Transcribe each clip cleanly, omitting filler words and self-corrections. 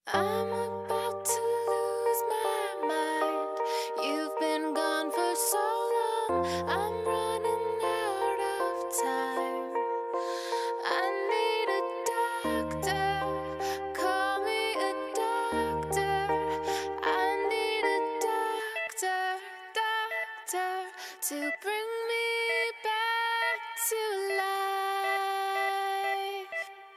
I'm about to lose my mind. You've been gone for so long. I'm running out of time. I need a doctor. Call me a doctor. I need a doctor to bring me back to life.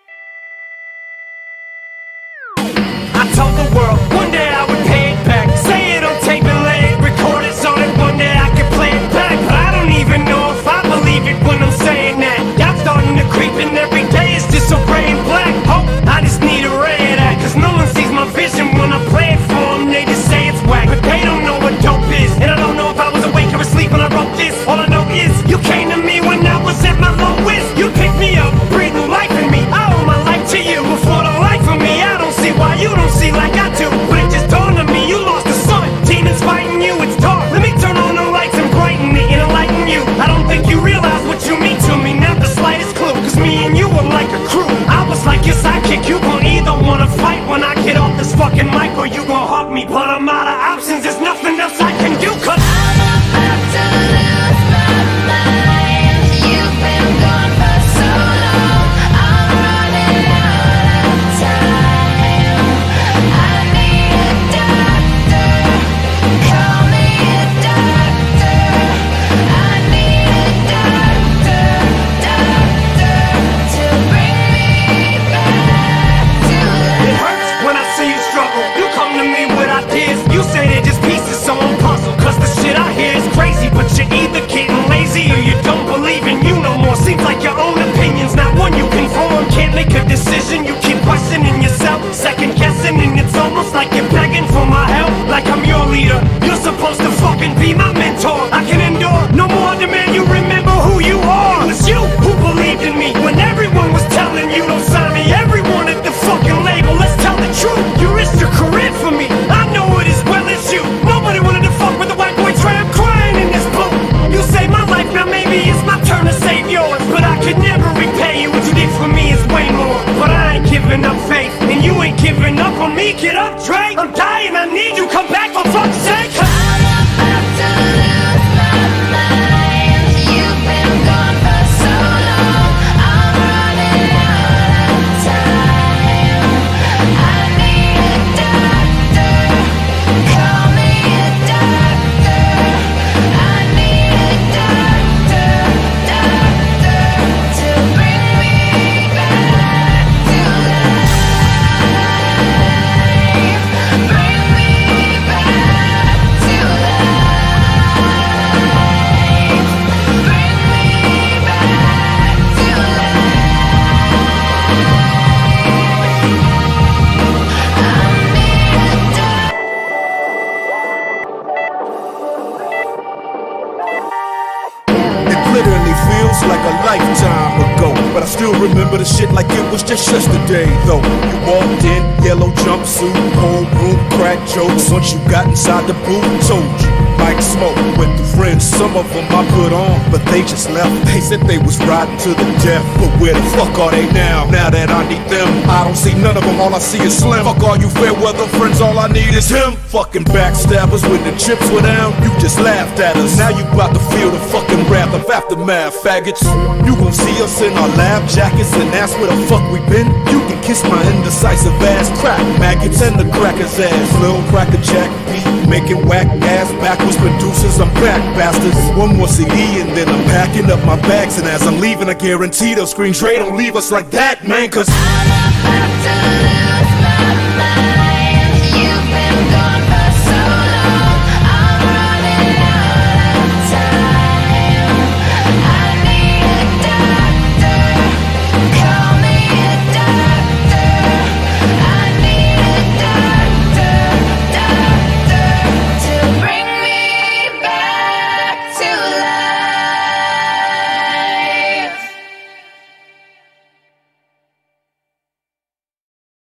I told the world one day I would pay it back. Say it on tape and lay it recorded so that one day I could play it back. But I don't even know if I believe it when I'm saying that. Y'all starting to creep and every day it's just so gray and black. Hope I just need a ray of that, cause no one sees my vision when I play it for them. They just say it's whack, but they don't know what dope is. And I don't know if I was awake or asleep when I wrote this. All I know is you came to me when I was at my lowest. You picked me up, breathed new life in me. I owe my life to you. Before the life of me, I don't see why you don't see like I do. But it just dawned on me, you lost the sun. Demons fighting you, it's dark. Let me turn on the lights and brighten it and enlighten you. I don't think you realize what you mean to me, not the slightest clue. Cause me and you were like a crew. I was like your sidekick, you gon' either wanna fight when I get off this fucking mic, or you gon' hug me. But I'm out of options, there's nothing else I can do, cause I'm about to lose my mind. You've been gone for so long. I'm running out of time. I need a doctor. Call me a doctor. I need a doctor to bring me back to life. it hurts when I see you struggle. You come to me with ideas, you say they're just pieces, so I'm puzzled. Cause the shit I hear is crazy, but you're either getting lazy or you don't believe in you no more. Seems like your own opinion's not one you conform. Can't make a decision, you keep questioning yourself, second guessing, and it's almost like you're begging for my help. Like I'm your leader, you're supposed to fucking be my mentor. I can endure no more demand you remember who you are. It was you who believed in me when everyone was telling you don't sign me. Everyone at the fucking label, let's tell the truth. You risked your career for me, I know it as well as you. Nobody wanted to fuck with the white boy Dre, I'm crying in this booth. You saved my life, now maybe it's my turn to save yours. But I could never repay you, what you did for me is way more. But I ain't giving up faith, and you ain't giving up on me. Get up, Dre, I'm dying, I need you, come back for fuck's sake. I'm about to lose my mind. You've been gone for so long. I'm running out of time. I need a doctor. Call me a doctor. I need a doctor to bring me back to life. Bring me back to life. Bring me back to It literally feels like a lifetime ago, but I still remember the shit like it was just yesterday though. You walked in, yellow jumpsuit, whole room, crack jokes. Once you got inside the booth, told you like smoke with the friends. Some of them I put on, but they just left. They said they was riding to the death, but where the fuck are they now? Now that I need them, I don't see none of them, all I see is Slim. Fuck all you fair weather friends, all I need is him. Fucking backstabbers, when the chips were down, you just laughed at us. Now you about to feel the fucking wrath of aftermath, faggots. You gon' see us in our lab jackets and ask where the fuck we been. You can kiss my indecisive ass, crack maggots and the cracker's ass. Lil' cracker jack beat, making whack ass backwards producers. I'm back, bastards. One more CD and then I'm packing up my bags. And as I'm leaving, I guarantee they'll scream, Dre, don't leave us like that, man. Cause I'm about to lose my mind. You've been gone for so long. I'm running out of time. I need a doctor. Call me a doctor. I need a doctor to bring me back to life.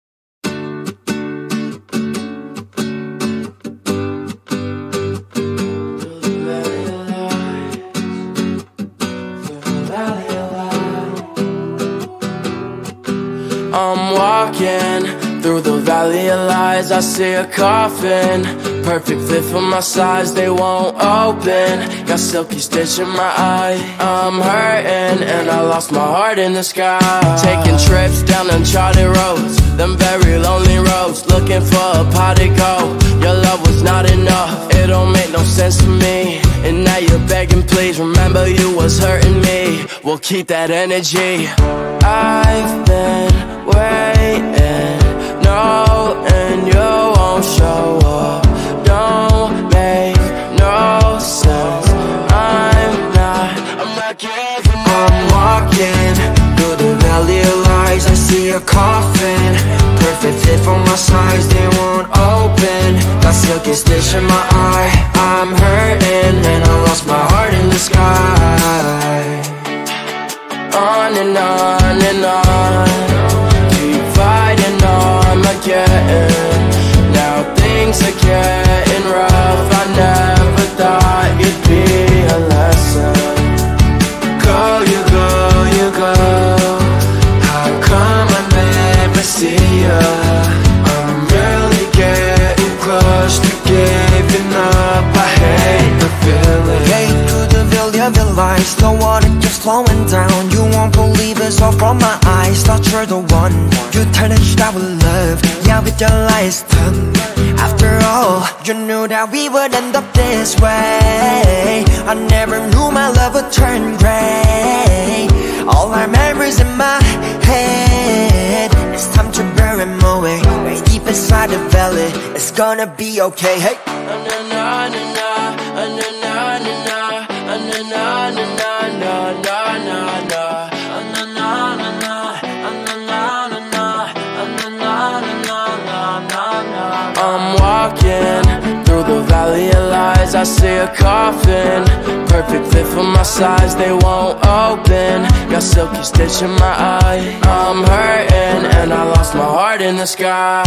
Through the valley of lies, I see a coffin. Perfect fit for my size, they won't open. Got silky stitch in my eye, I'm hurting, and I lost my heart in the sky. Taking trips down uncharted roads, them very lonely roads, looking for a pot to go. Your love was not enough, it don't make no sense to me. And now you're begging, please remember you was hurting me. We'll keep that energy. I've been waiting, knowing you won't show up. Don't make no sense. I'm not giving up. I'm walking through the valley of lies, I see a coffin. Perfect fit for my size, they won't open. Got silky stitch in my eye, I'm hurting, and I lost my heart in the sky. On and on and on, keep fighting on again. Now things are getting rough, I never thought you'd be a lesson. Go, you go, you go, how come I never see ya? I'm really getting close to giving up, I hate the feeling. Hey, through the valley of your lies, the water keeps flowing down. You won't believe it's all from my eyes. Thought you're the one, you tarnished our love, yeah, with your lies done. After all, you knew that we would end up this way. I never knew my love would turn gray. All our memories in my head, it's time to bury them away. Way deep inside the valley, it's gonna be okay. Hey, I'm walking through the valley of lies, I see a coffin. Perfect fit for my size, they won't open. Got silky stitch in my eye, I'm hurting, and I lost my heart in the sky.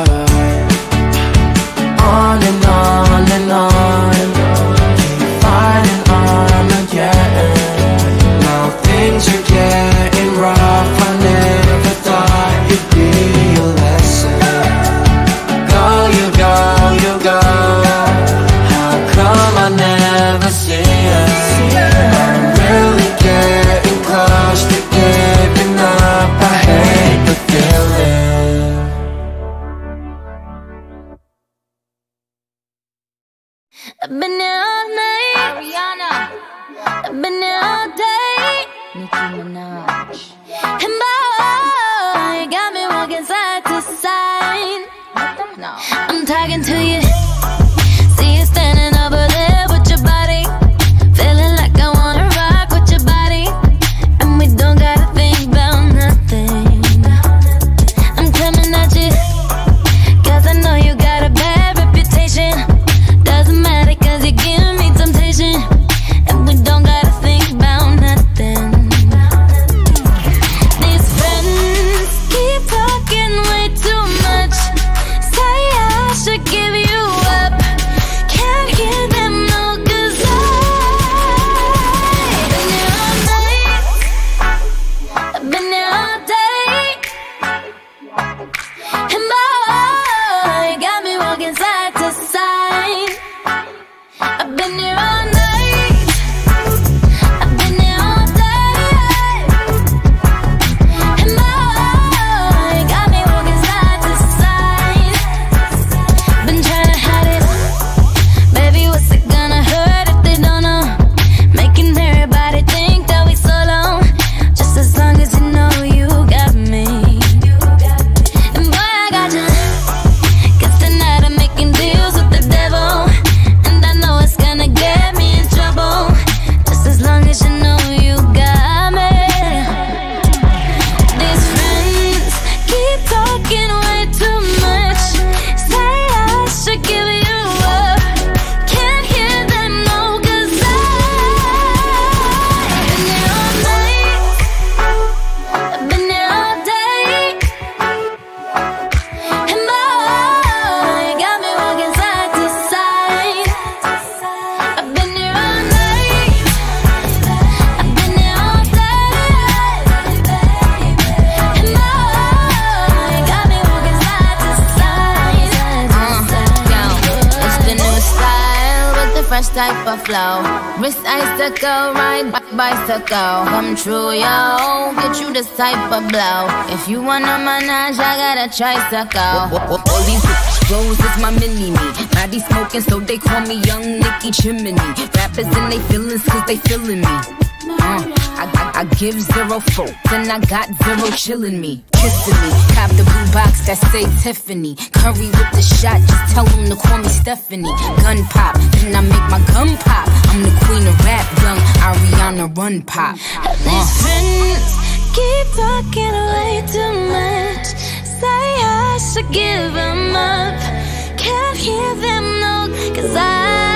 On and on and on, keep fighting on again. Now things are getting rough, I never thought you'd be a lesson. Go, you go, you go, how come I never see ya? I'm really getting close to giving up, I hate the feeling. I've been here all night, Ariana. I've been here all day, Nicki Minaj. And boy, you got me walking side to side. No. I'm talking to you. See you standing over there with your body, feeling like I wanna rock with your body, and we don't gotta think about nothing. I'm coming at you, cause I know you got a bad reputation. Doesn't matter cause you give me temptation, and we don't gotta think about nothing. These friends keep talking way too much, say I should give you fresh type of flow. Wrist icicle, ride bicycle. Come true, yo. Get you this type of blow. If you wanna manage, I got a tricycle. All these flows is my mini-me. Body smoking, so they call me Young Nicky Chimney. Rappers and they feelings, cause they feeling me. I give 0 full, then I got 0 chillin' me, kissing me. Cop the blue box that say Tiffany. Curry with the shot, just tell them to call me Stephanie. Gun pop, then I make my gun pop. I'm the queen of rap, young Ariana Run Pop. These friends keep talking way too much. Say I should give them up. Can't hear them, no, cause I